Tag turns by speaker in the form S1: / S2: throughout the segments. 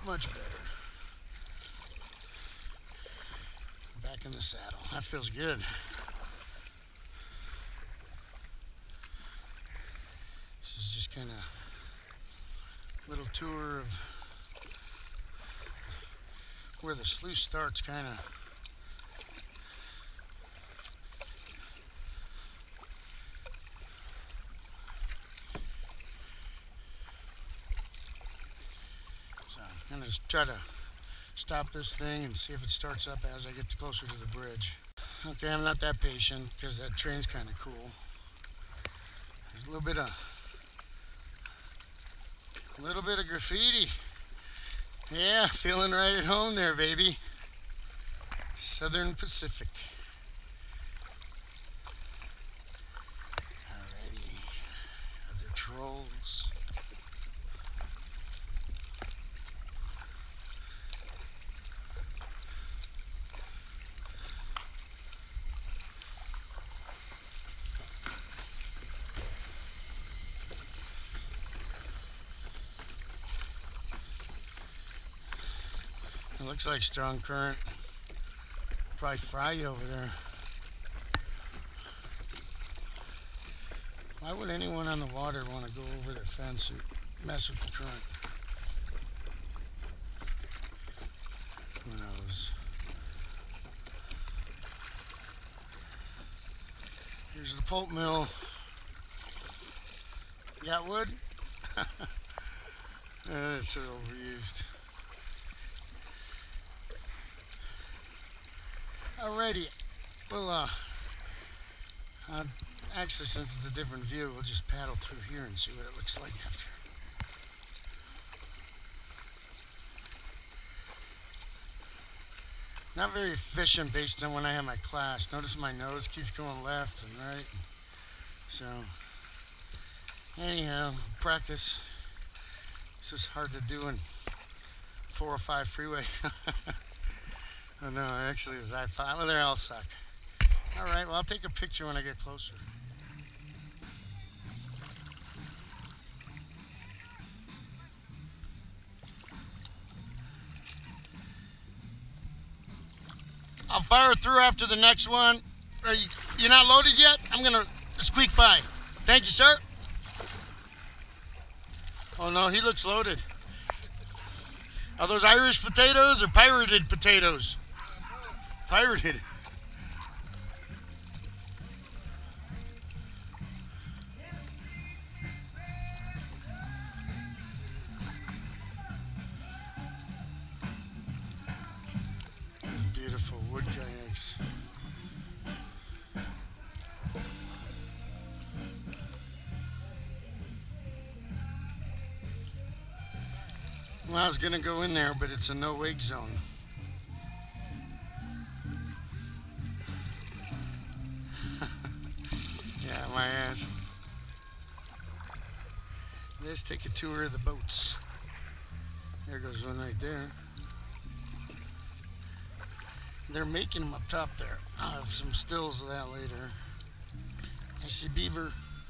S1: Much better. Back in the saddle. That feels good. This is just kind of a little tour of where the sluice starts, kind of. So I'm gonna just try to stop this thing and see if it starts up as I get closer to the bridge. Okay, I'm not that patient because that train's kind of cool. There's a little bit of graffiti. Yeah, feeling right at home there, baby. Southern Pacific. Alrighty, other trolls. It looks like strong current. Probably fry you over there. Why would anyone on the water want to go over the fence and mess with the current? Who knows? Here's the pulp mill. You got wood? It's so overused. Alrighty, well, actually, since it's a different view, we'll just paddle through here and see what it looks like after. Not very efficient based on when I have my class. Notice my nose keeps going left and right. So, anyhow, practice. This is hard to do in 405 freeway. Oh no, actually it was I-5. Well, they all suck. Alright, well I'll take a picture when I get closer. I'll fire through after the next one. You're not loaded yet? I'm gonna squeak by. Thank you, sir. Oh no, he looks loaded. Are those Irish potatoes or pirated potatoes? Pirated. Beautiful wood kayaks. Well, I was gonna go in there, but it's a no wake zone. Yeah, my ass. Let's take a tour of the boats. There goes one right there. They're making them up top there. I'll have some stills of that later. I see beaver.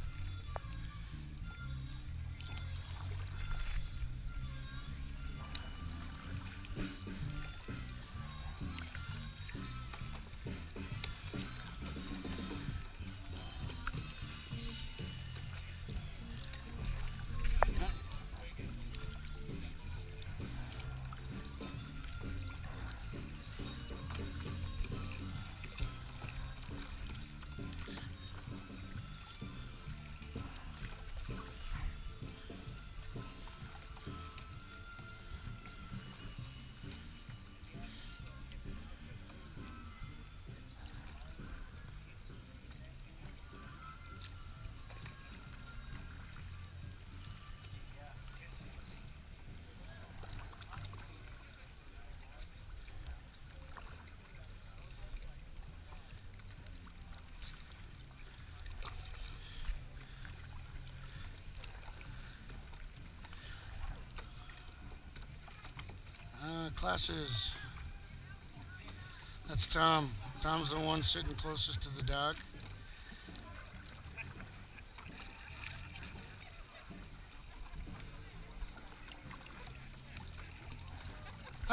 S1: Classes. That's Tom. Tom's the one sitting closest to the dock.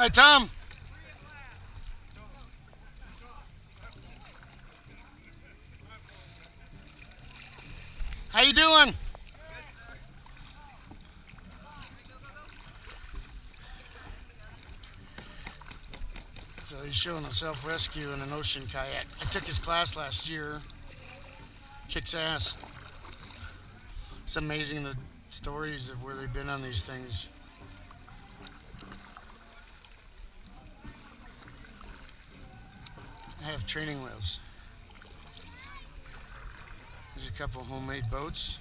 S1: Hi, Tom. How you doing? So he's showing a self-rescue in an ocean kayak. I took his class last year. Kicks ass. It's amazing the stories of where they've been on these things. I have training wheels. There's a couple homemade boats.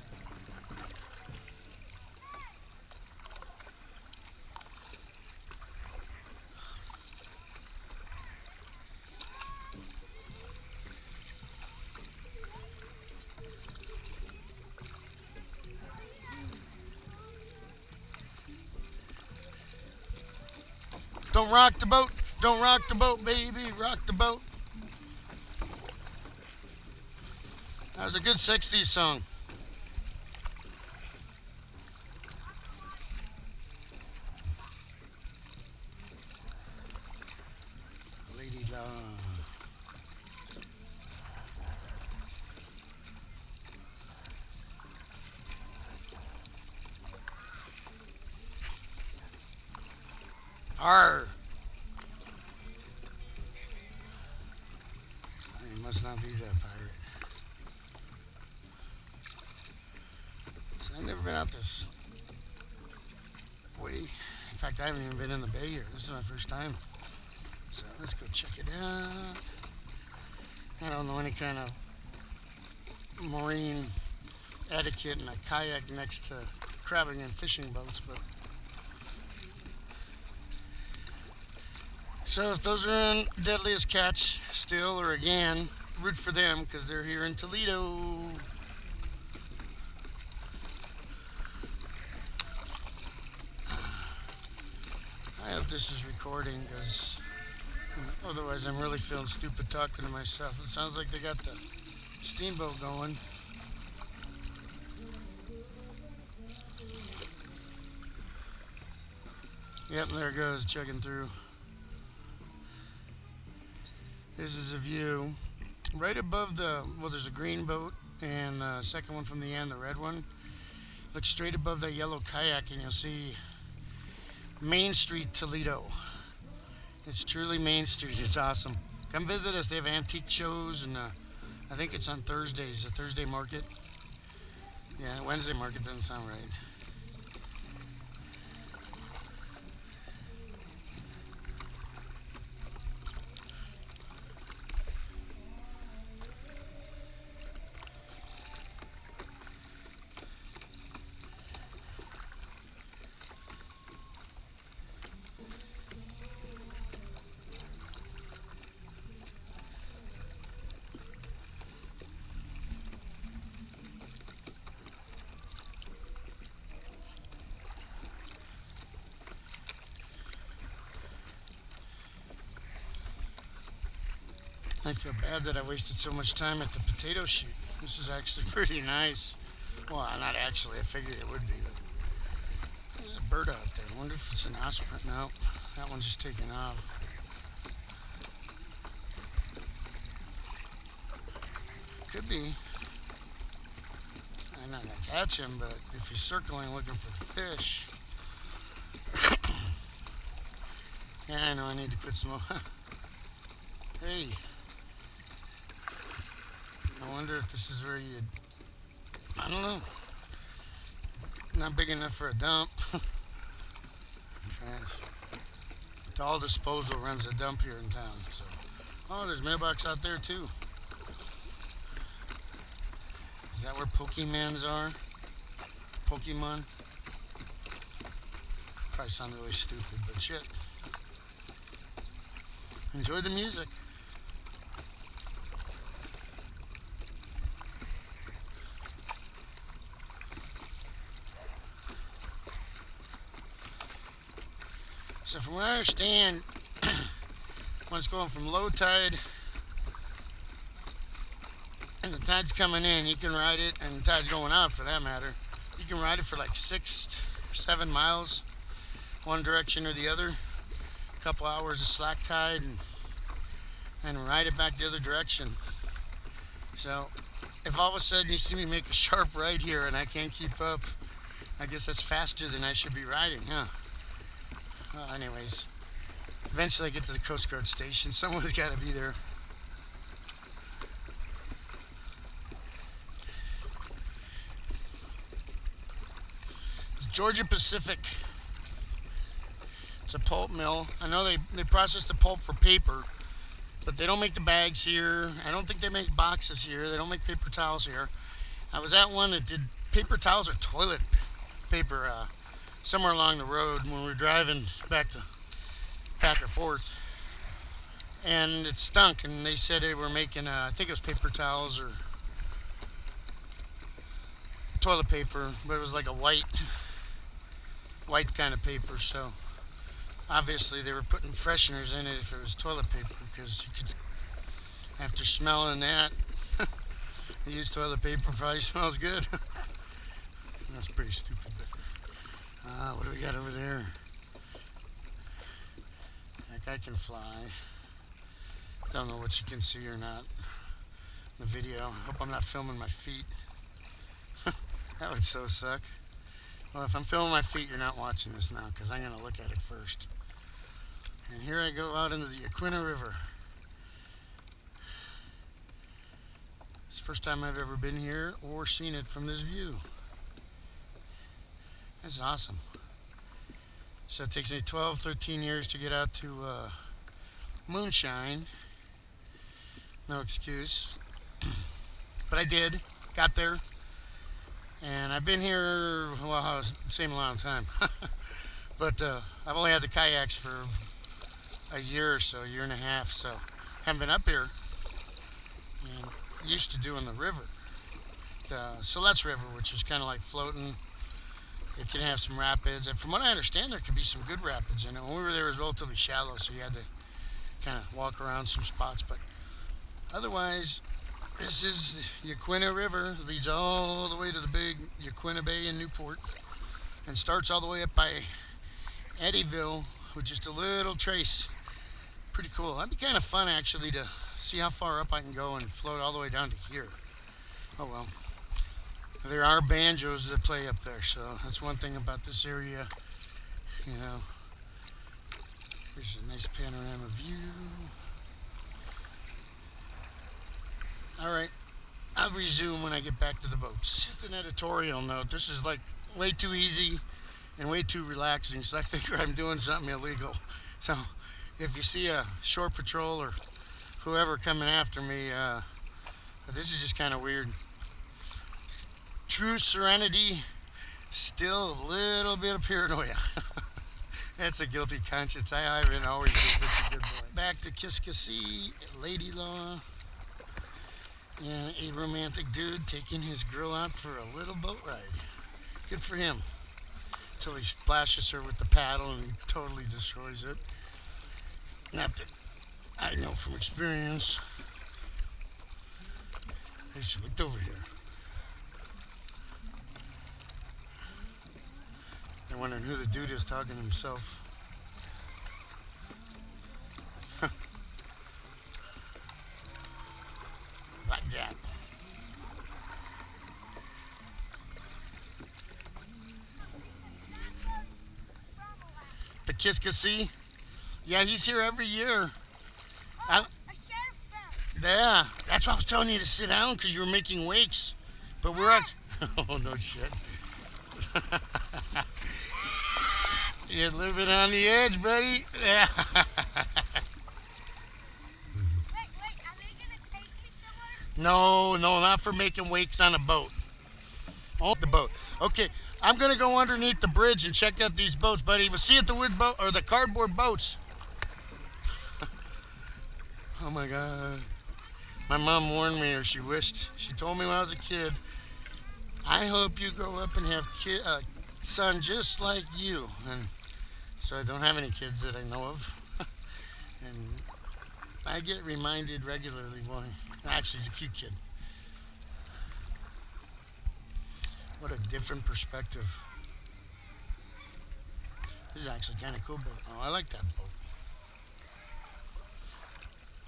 S1: Don't rock the boat. Don't rock the boat, baby. Rock the boat. That was a good 60s song. Lady Love. Arr. He must not be that pirate. So I've never been out this way. In fact, I haven't even been in the bay here. This is my first time. So let's go check it out. I don't know any kind of marine etiquette in a kayak next to crabbing and fishing boats, but so if those are in Deadliest Catch still or again, root for them because they're here in Toledo. I hope this is recording because otherwise I'm really feeling stupid talking to myself. It sounds like they got the steamboat going. Yep, there it goes, chugging through. This is a view right above the, well, there's a green boat and the second one from the end, the red one. Look straight above that yellow kayak and you'll see Main Street, Toledo. It's truly Main Street. It's awesome. Come visit us. They have antique shows and I think it's on Thursdays, a Thursday market. Yeah, Wednesday market doesn't sound right. I feel bad that I wasted so much time at the potato shoot. This is actually pretty nice. Well, not actually. I figured it would be. But there's a bird out there. I wonder if it's an osprey. No, that one's just taking off. Could be. I'm not going to catch him, but if he's circling looking for fish. Yeah, I know I need to put some more. Hey. I wonder if this is where you'd, I don't know, not big enough for a dump. All Disposal runs a dump here in town. So, oh, there's mailbox out there too. Is that where Pokemans are? Pokemon? Probably sound really stupid, but shit. Enjoy the music. So from what I understand, when it's going from low tide and the tide's coming in, you can ride it, and the tide's going out for that matter. You can ride it for like 6 or 7 miles, one direction or the other, a couple hours of slack tide and ride it back the other direction. So if all of a sudden you see me make a sharp right here and I can't keep up, I guess that's faster than I should be riding, huh? Well, anyways, eventually I get to the Coast Guard station. Someone's got to be there. It's Georgia Pacific. It's a pulp mill. I know they process the pulp for paper, but they don't make the bags here. I don't think they make boxes here. They don't make paper towels here. I was at one that did paper towels or toilet paper somewhere along the road when we were driving back or forth. And it stunk, and they said they were making, I think it was paper towels or toilet paper, but it was like a white kind of paper, so obviously they were putting fresheners in it if it was toilet paper, because you could, after smelling that, used toilet paper probably smells good. That's pretty stupid, but what do we got over there? That guy can fly. Don't know what you can see or not in the video. Hope I'm not filming my feet. That would so suck. Well, if I'm filming my feet, you're not watching this now, because I'm going to look at it first. And here I go out into the Yaquina River. It's the first time I've ever been here or seen it from this view. That's awesome. So it takes me 12, 13 years to get out to Moonshine. No excuse. But I did. Got there. And I've been here, well, same amount of time. But I've only had the kayaks for a year or so, a year and a half. So haven't been up here. And used to doing the river. The Siletz River, which is kind of like floating. It can have some rapids, and from what I understand, there could be some good rapids in it. When we were there, it was relatively shallow, so you had to kind of walk around some spots. But otherwise, this is the Yaquina River. It leads all the way to the big Yaquina Bay in Newport, and starts all the way up by Eddyville with just a little trace. Pretty cool. That'd be kind of fun, actually, to see how far up I can go and float all the way down to here. Oh well. There are banjos that play up there, so that's one thing about this area, you know. Here's a nice panorama view. Alright, I'll resume when I get back to the boats. Just an editorial note, this is like way too easy and way too relaxing, so I figure I'm doing something illegal. So if you see a shore patrol or whoever coming after me, this is just kind of weird. True serenity, still a little bit of paranoia. That's a guilty conscience. I haven't always been such a good boy. Back to Kiskasee, Lady Law. And a romantic dude taking his girl out for a little boat ride. Good for him. Until he splashes her with the paddle and totally destroys it. Not that I know from experience. Hey, she looked over here. They're wondering who the dude is talking to himself. Like that. The Kiskasee? Yeah, he's here every year. Yeah, that's why I was telling you to sit down, because you were making wakes. But we're at... Oh, no shit. You're living on the edge, buddy. Yeah.
S2: Wait, are they gonna take me somewhere?
S1: No, not for making wakes on a boat. Oh, the boat. Okay, I'm gonna go underneath the bridge and check out these boats, buddy. We'll see you at the wood boat or the cardboard boats. Oh my God. My mom warned me, or she wished. She told me when I was a kid, I hope you grow up and have a son just like you. And so I don't have any kids that I know of. And I get reminded regularly, well, actually he's a cute kid. What a different perspective. This is actually kind of cool boat. Oh, I like that boat.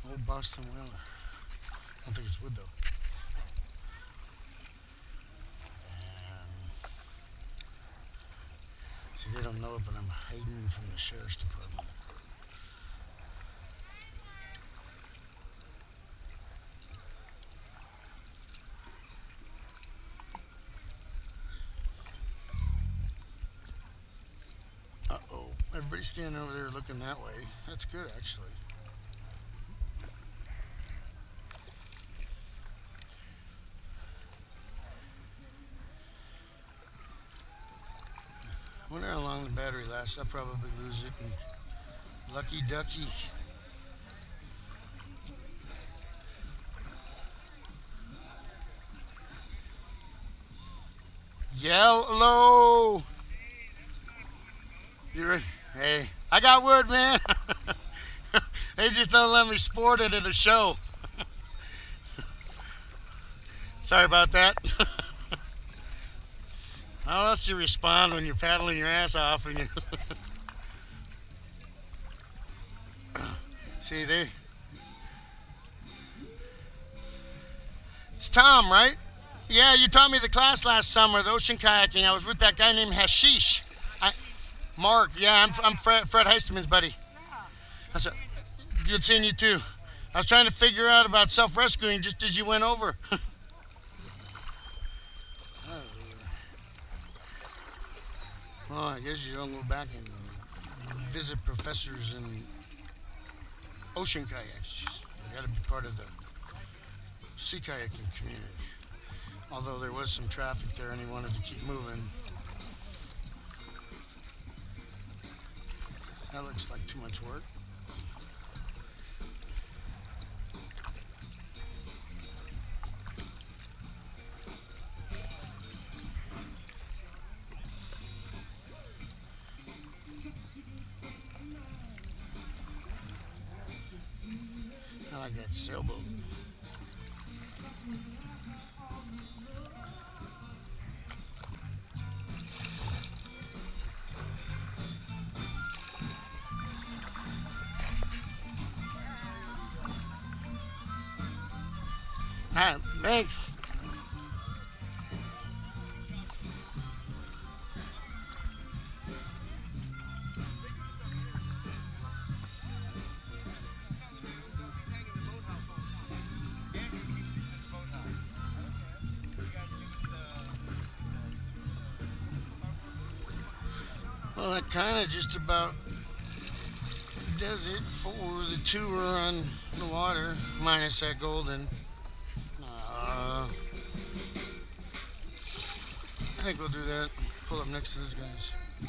S1: Old Boston Whaler. I don't think it's wood though. And see, they don't know it, but I'm hiding from the sheriff's department. Uh-oh, everybody's standing over there looking that way. That's good, actually. I wonder how long the battery lasts. I'll probably lose it. And lucky ducky. Yellow. You ready? Hey, I got wood, man. They just don't let me sport it at a show. Sorry about that. How else do you respond when you're paddling your ass off and you see they It's Tom, right? Yeah, you taught me the class last summer, the ocean kayaking. I was with that guy named Hashish. Mark, yeah, I'm Fred Heisteman's buddy. That's a, good seeing you too. I was trying to figure out about self-rescuing just as you went over. Well, I guess you don't go back and visit professors in ocean kayaks. You got to be part of the sea kayaking community. Although there was some traffic there and he wanted to keep moving. That looks like too much work. I like that sailboat. Alright, thanks. Well, that kind of just about does it for the tour on the water, minus that golden. I think we'll do that. Pull up next to those guys.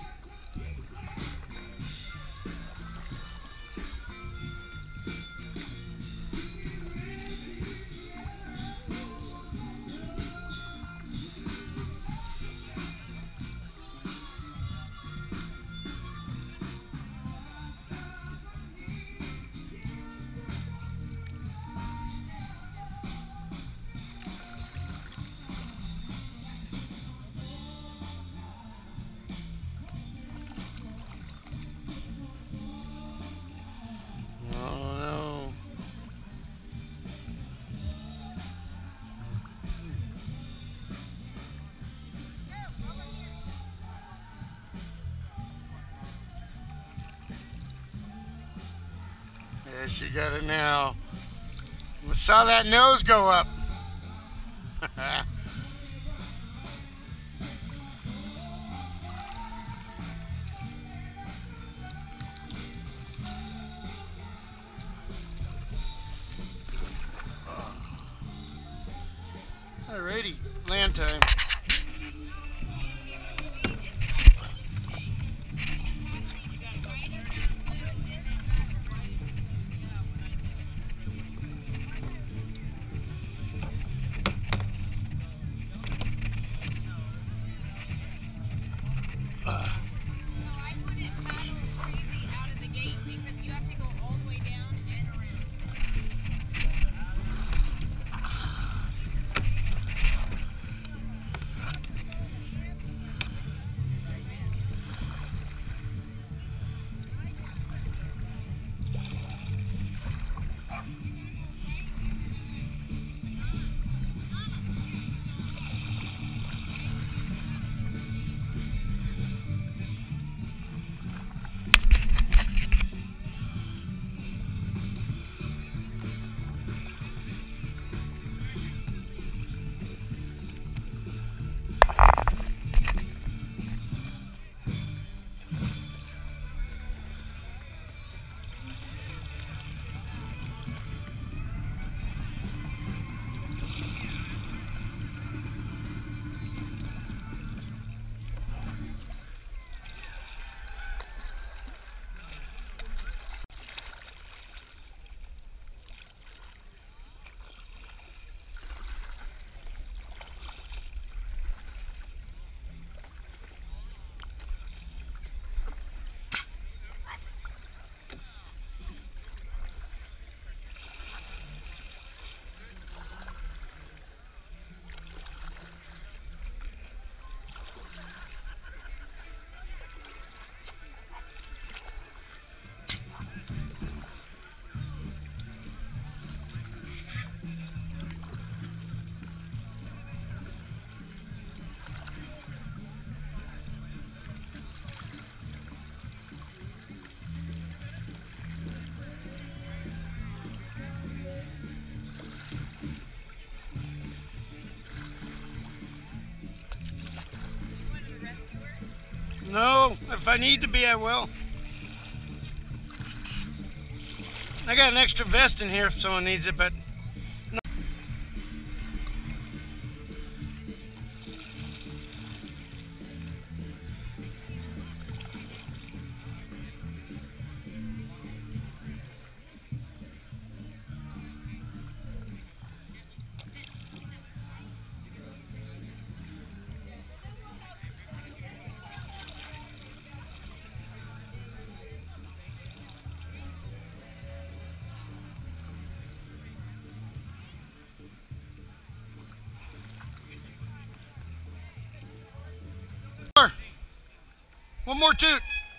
S1: Yeah, she got it now. We saw that nose go up. Alrighty, land time. No, if I need to be, I will. I got an extra vest in here if someone needs it, but no. One more toot.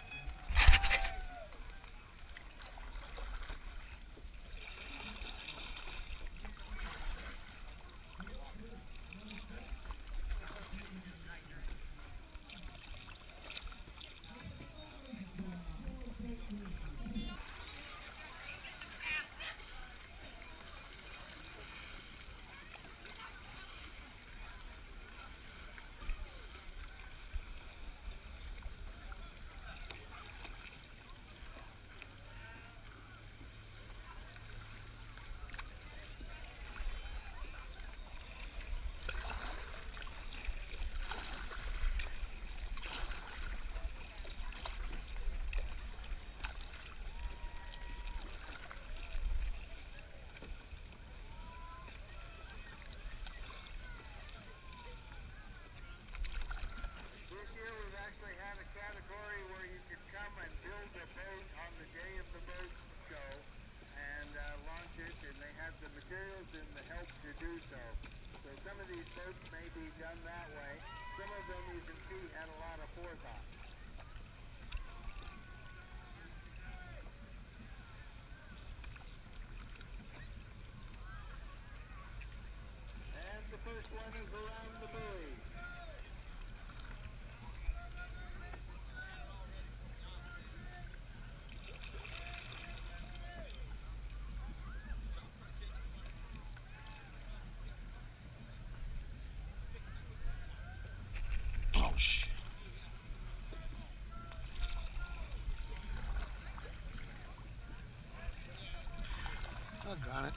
S1: Oh, shit. Doggone it.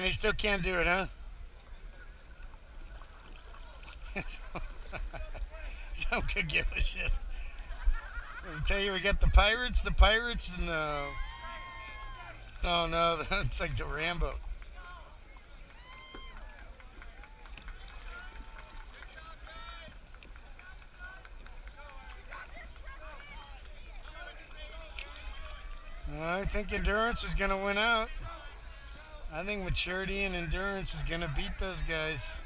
S1: he still can't do it, huh? Some could give a shit. I tell you, we got the Pirates, and the... Oh no, it's like the Rambo. I think endurance is going to win out. I think maturity and endurance is going to beat those guys.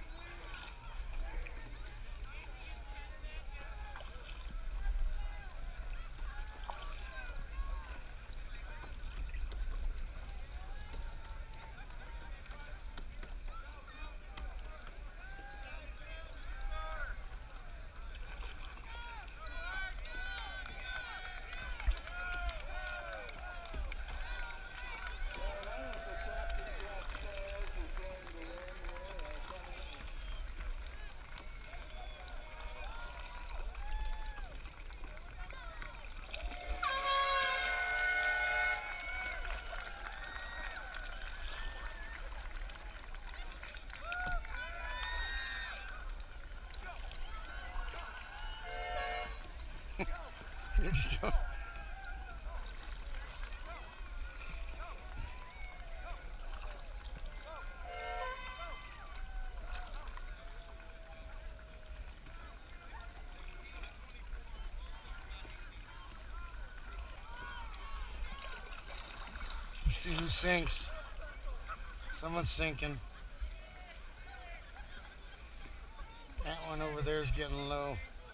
S1: They're just... Let's see who sinks. Someone's sinking. That one over there is getting low.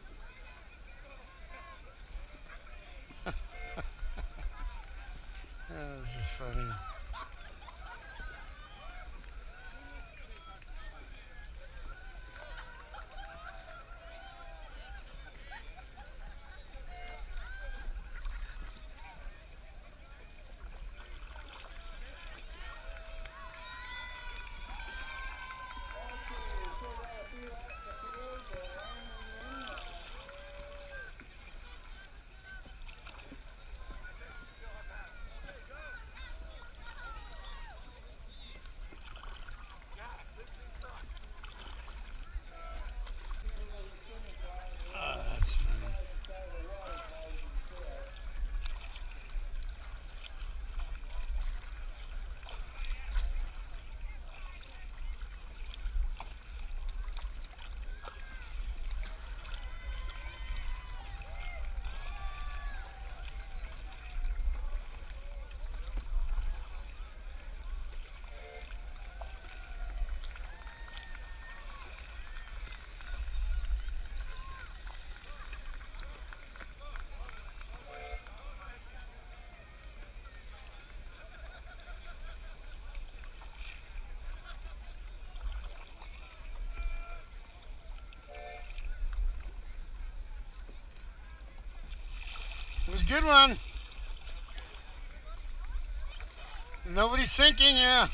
S1: Oh, this is funny. Oh, that's funny. It was a good one. Nobody's sinking, yeah.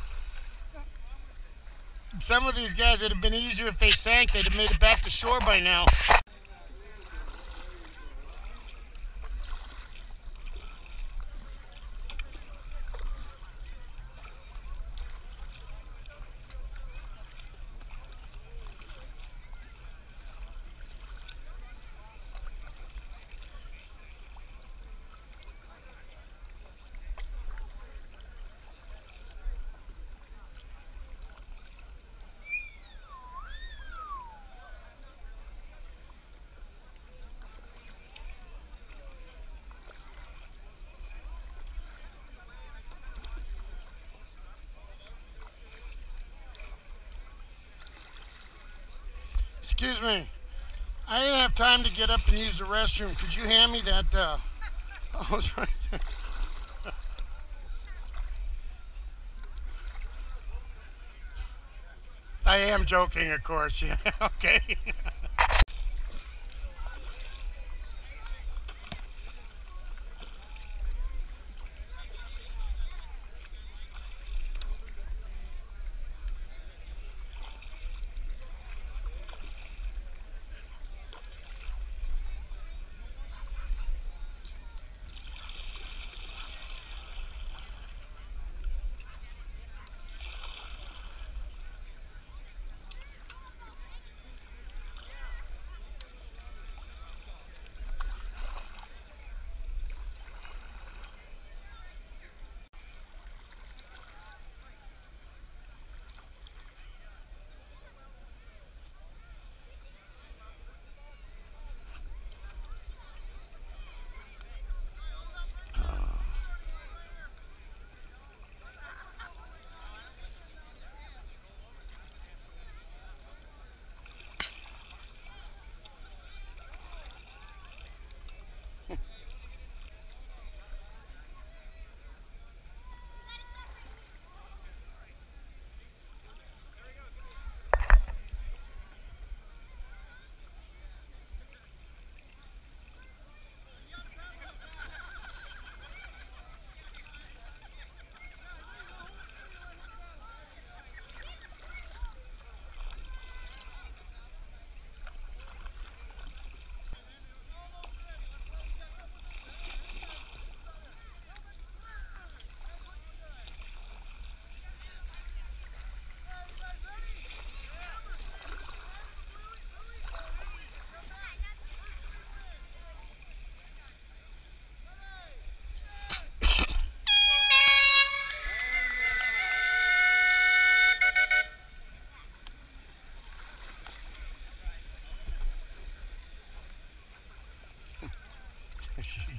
S1: Some of these guys, it'd have been easier if they sank. They'd have made it back to shore by now. Excuse me, I didn't have time to get up and use the restroom. Could you hand me that hose right there? I am joking, of course, yeah, okay.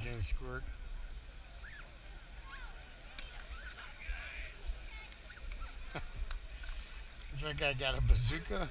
S1: game squirt. Looks like I got a bazooka.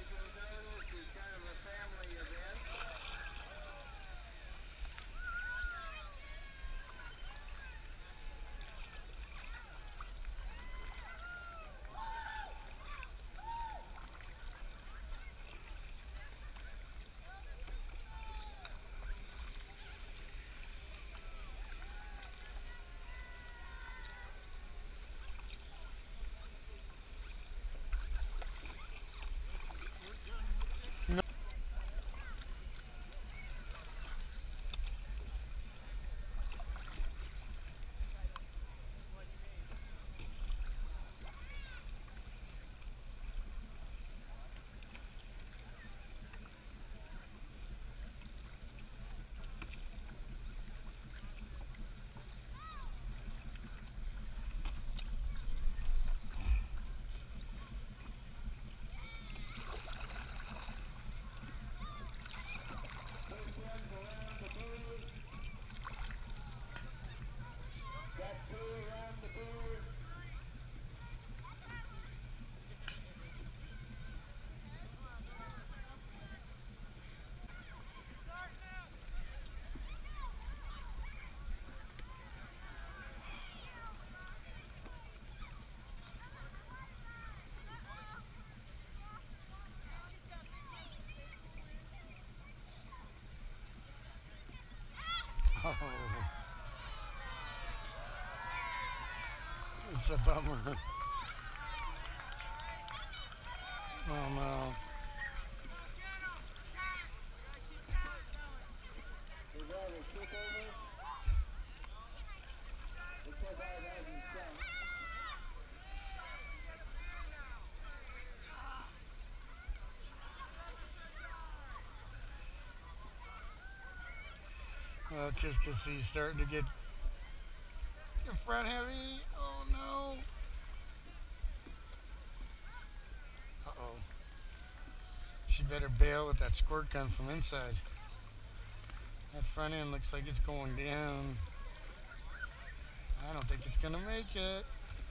S1: Oh, it's a bummer. Oh no. Well, just because he's starting to get the front heavy. Oh no. Uh-oh. She better bail with that squirt gun from inside. That front end looks like it's going down. I don't think it's gonna make it.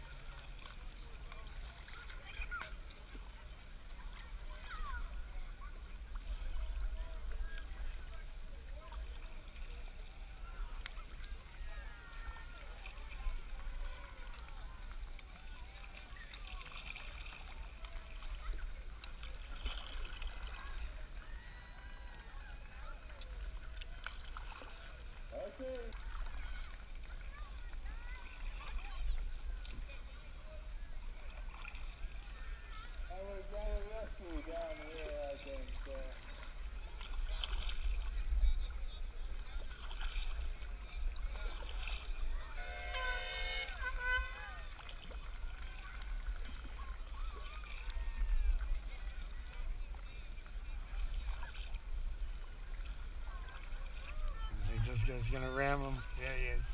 S1: I think this guy's gonna ram him. Yeah, he is.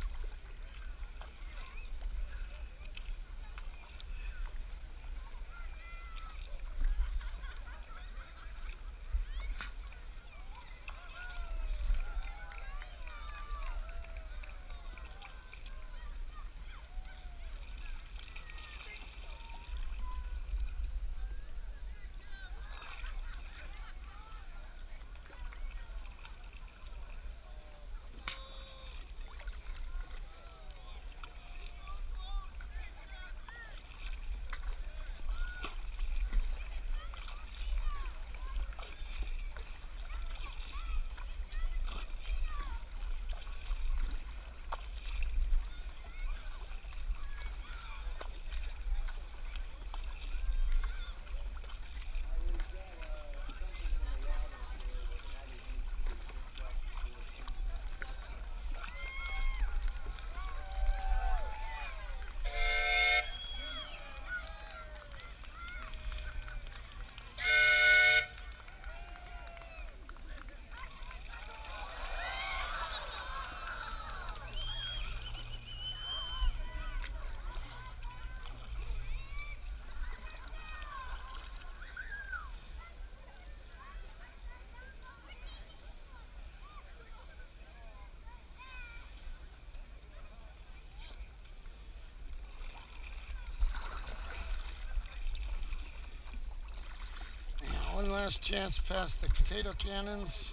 S1: One last chance past the potato cannons.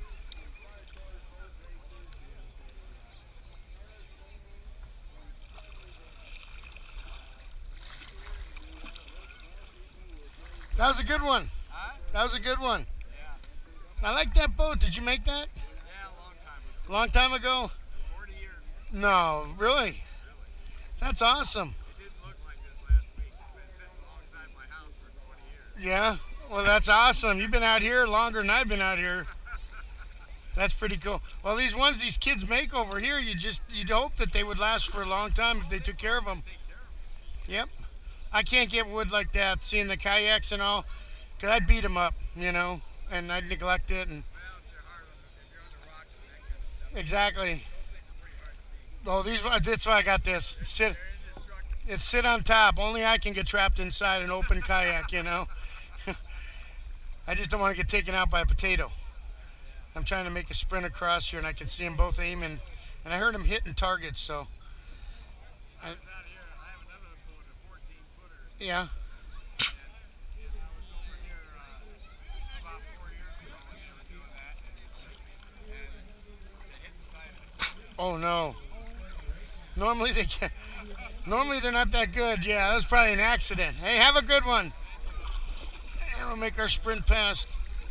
S1: That was a good one.
S3: Huh?
S1: That was a good one.
S3: Yeah.
S1: I like that boat. Did you make that?
S3: Yeah, a long time ago.
S1: Long time ago?
S3: 40 years.
S1: No, really?
S3: Really.
S1: That's awesome.
S3: It didn't look like this last week. It's been sitting alongside my house for 20 years.
S1: Yeah? Well, that's awesome. You've been out here longer than I've been out here. That's pretty cool. Well, these ones these kids make over here, you'd hope that they would last for a long time if they took care of them.
S3: Take care of them.
S1: Yep. I can't get wood like that, seeing the kayaks and all, because I'd beat them up, you know, and I'd neglect it. And
S3: Well, if you're hard on them, if you're on the rocks and that kind of stuff,
S1: exactly.
S3: those things are pretty hard to beat.
S1: Oh, that's why I got this.
S3: They're indestructible.
S1: It's sit on top. Only I can get trapped inside an open kayak, you know. I just don't want to get taken out by a potato. I'm trying to make a sprint across here, and I can see them both aiming. And I heard them hitting targets, so.
S3: I was out here. I have another one pulling a 14-footer.
S1: Yeah.
S3: And I was over here about 4 years ago when they were doing that. And they hit the side of it.
S1: Oh, no. Normally they can't. Normally they're not that good. Yeah, that was probably an accident. Hey, have a good one. And we'll make our sprint past.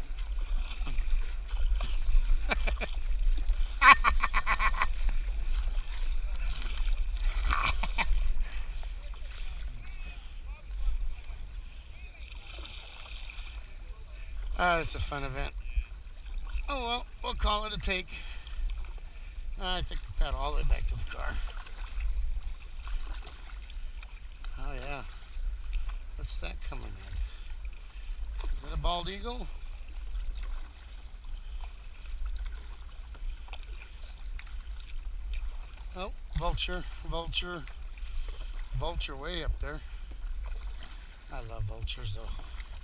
S1: It's a fun event. Oh, well, we'll call it a take. I think we paddle all the way back to the car. Oh, yeah. What's that coming in? Is that a bald eagle? Oh, vulture, vulture, vulture way up there. I love vultures, though.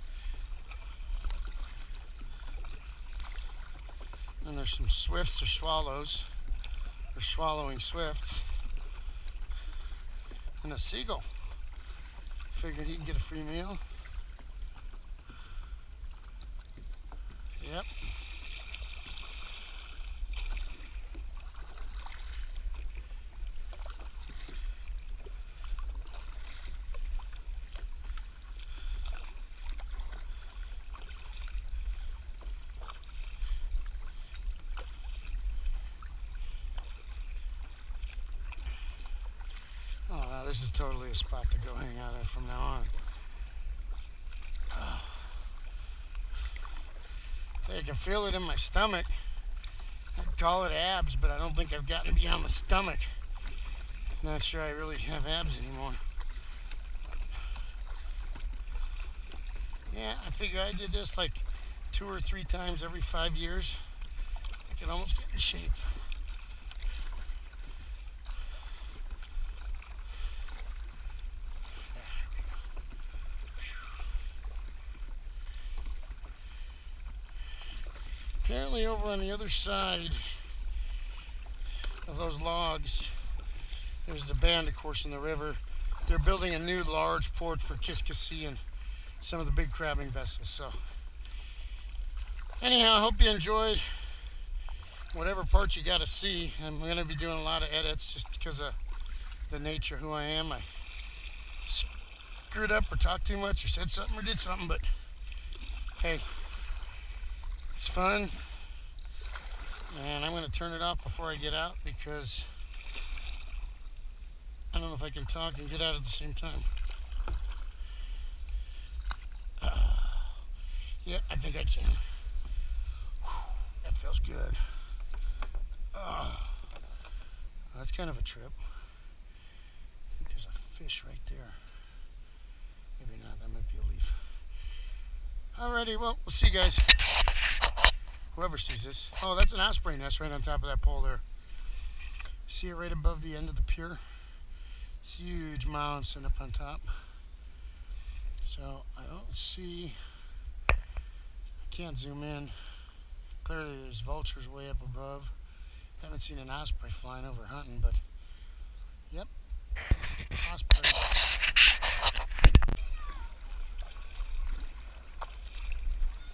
S1: And there's some swifts or swallows. They're swallowing swifts. And a seagull. Figured he can get a free meal. Yep. Oh, wow, this is totally a spot to go hang out at from now on. Oh. I can feel it in my stomach. I'd call it abs, but I don't think I've gotten beyond the stomach. Not sure I really have abs anymore. Yeah, I figure I did this like 2 or 3 times every 5 years. I can almost get in shape. Apparently over on the other side of those logs, there's a band, of course, in the river. They're building a new large port for Kiskasee and some of the big crabbing vessels. So anyhow, I hope you enjoyed whatever part you got to see. I'm going to be doing a lot of edits just because of the nature of who I am. I screwed up or talked too much or said something or did something, but hey, it's fun, and I'm going to turn it off before I get out because I don't know if I can talk and get out at the same time. Yeah, I think I can. Whew, that feels good. That's kind of a trip. I think there's a fish right there. Maybe not, that might be a leaf. Alrighty, well, we'll see you guys. Whoever sees this. Oh, that's an osprey nest right on top of that pole there. See it right above the end of the pier? Huge mound sitting up on top. So I don't see, I can't zoom in. Clearly there's vultures way up above. Haven't seen an osprey flying over hunting, but yep, osprey.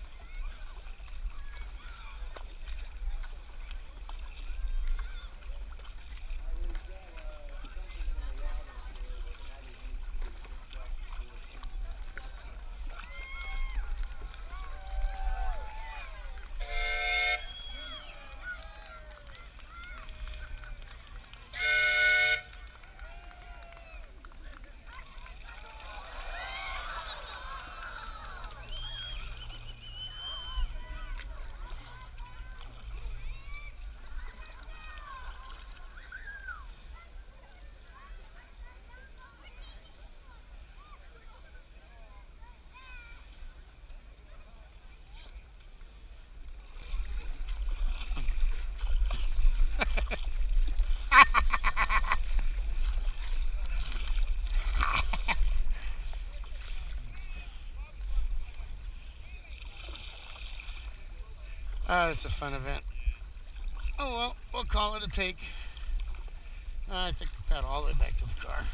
S1: Ah, it's a fun event. Oh well, we'll call it a take. I think we paddle all the way back to the car.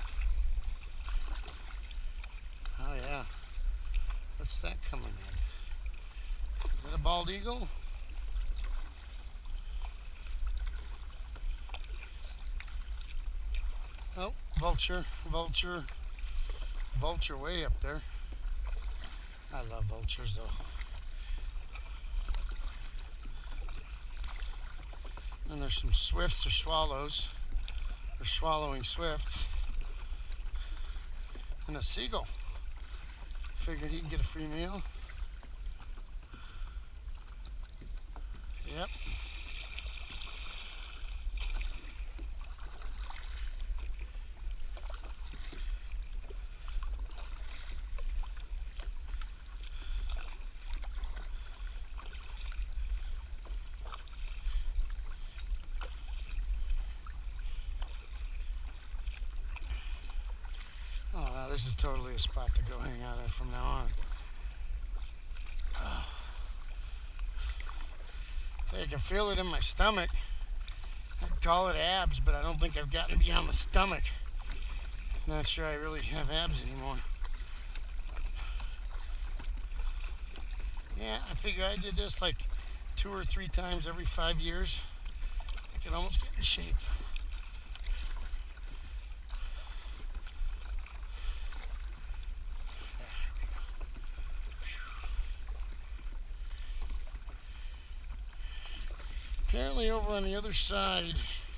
S1: Oh yeah. What's that coming in? Is that a bald eagle? Oh, vulture, vulture, vulture way up there. I love vultures though. And there's some swifts or swallows. They're swallowing swifts. And a seagull. Figured he can get a free meal. Yep. Oh, wow, this is totally a spot to go hang out at from now on. Oh. I can feel it in my stomach. I'd call it abs, but I don't think I've gotten beyond the stomach. Not sure I really have abs anymore. Yeah, I figure I did this like 2 or 3 times every 5 years. I can almost get in shape. Apparently over on the other side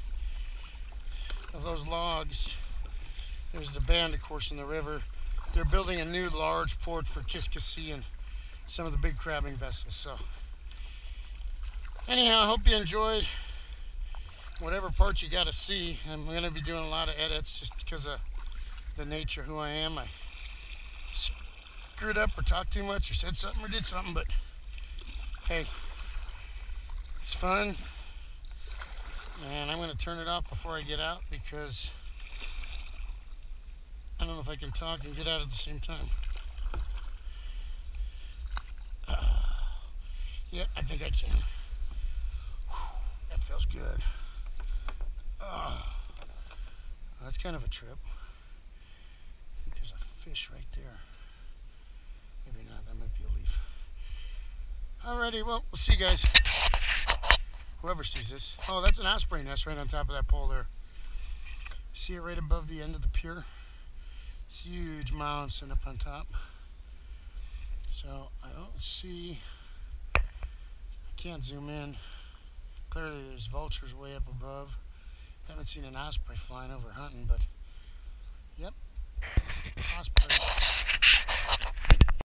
S1: of those logs, there's a band, of course, in the river. They're building a new large port for Kiskasee and some of the big crabbing vessels. So anyhow, I hope you enjoyed whatever part you got to see. I'm going to be doing a lot of edits just because of the nature of who I am. I screwed up or talked too much or said something or did something, but hey, it's fun, and I'm going to turn it off before I get out because I don't know if I can talk and get out at the same time. Yeah, I think I can. Whew, that feels good. That's kind of a trip. I think there's a fish right there. Maybe not, that might be a leaf. Alrighty, well, we'll see you guys. Whoever sees this. Oh, that's an osprey nest right on top of that pole there. See it right above the end of the pier? Huge mound sitting up on top. So I don't see, I can't zoom in. Clearly there's vultures way up above. Haven't seen an osprey flying over hunting, but yep, osprey.